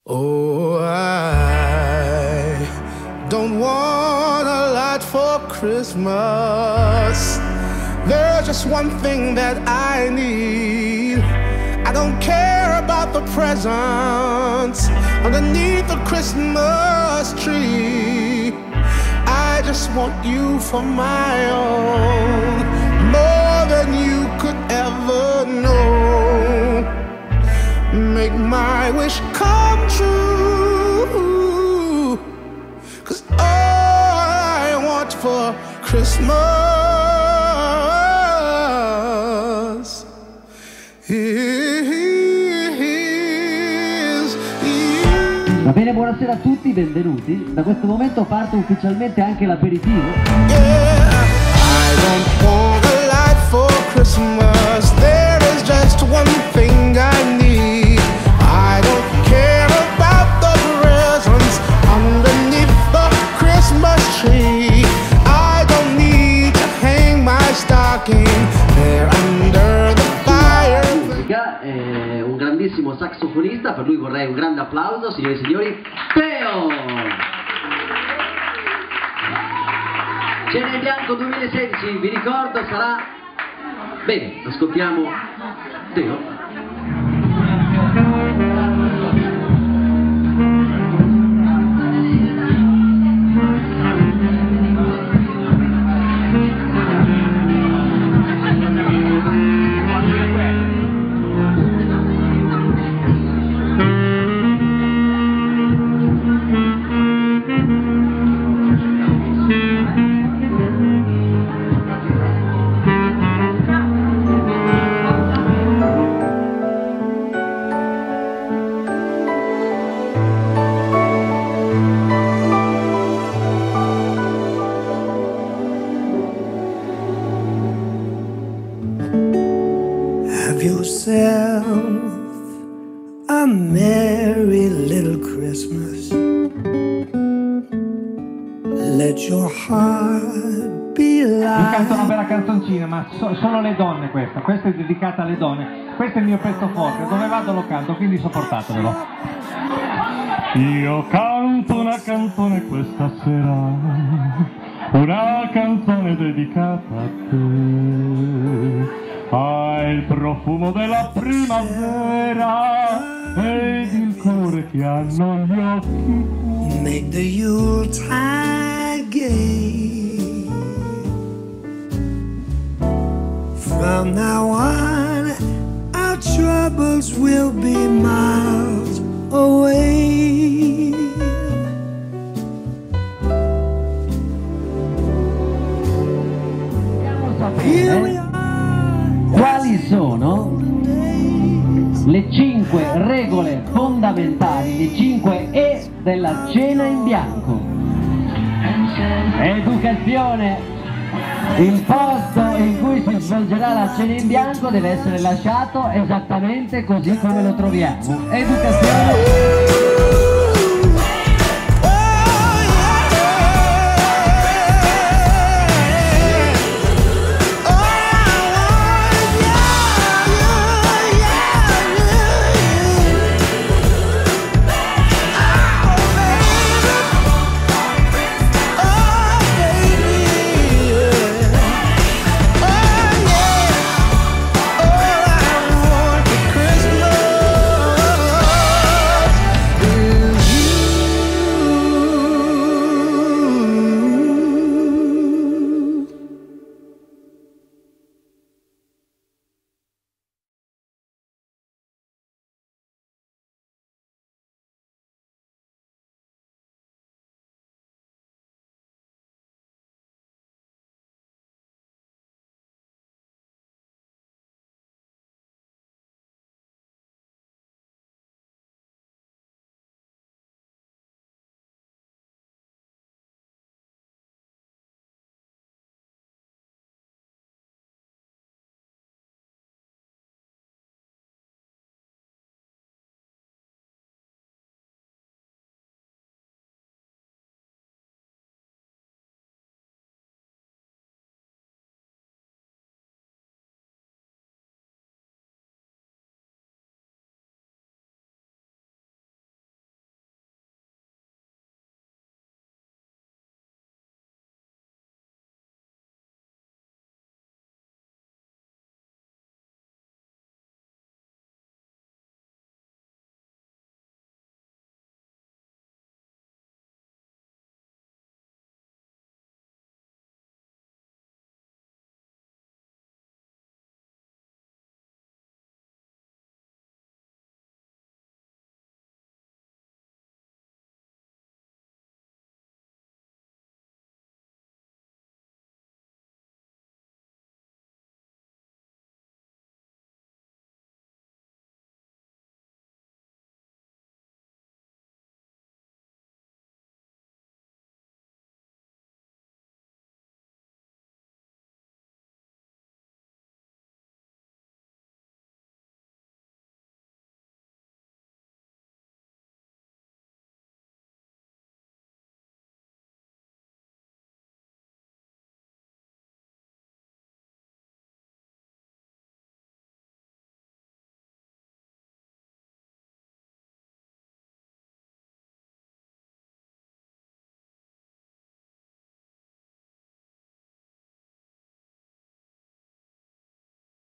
Oh, I don't want a lot for Christmas. There's just one thing that I need. I don't care about the presents underneath the Christmas tree. I just want you for my own, more than you could ever know. Make my wish come true, 'cause all I want for Christmas is you. Va bene, buonasera a tutti, benvenuti. Da questo momento parte ufficialmente anche l'aperitivo. Yeah, I don't want a lot for Christmas. There is just one thing I need. I don't care about the presents underneath the Christmas tree. I don't need to hang my stocking there under the fire. Musica, un grandissimo saxofonista, per lui vorrei un grande applauso, signore e signori, Teo! Cena in Bianco 2016, vi ricordo, sarà... Bene, ascoltiamo Teo. Have yourself a merry little Christmas. Let your heart be light. Vi canto una bella canzoncina, ma sono le donne questa è dedicata alle donne. Questo è il mio pezzo forte, dove vado lo canto, quindi sopportatelo. Io canto una canzone questa sera, una canzone dedicata a te. Hai il profumo della primavera ed il cuore che hanno gli occhi. Make the Yuletide gay. From now on, our troubles will be miles away. Here we are. Quali sono le 5 regole fondamentali, le 5 E della cena in bianco? Educazione. Il posto in cui si svolgerà la cena in bianco deve essere lasciato esattamente così come lo troviamo. Educazione.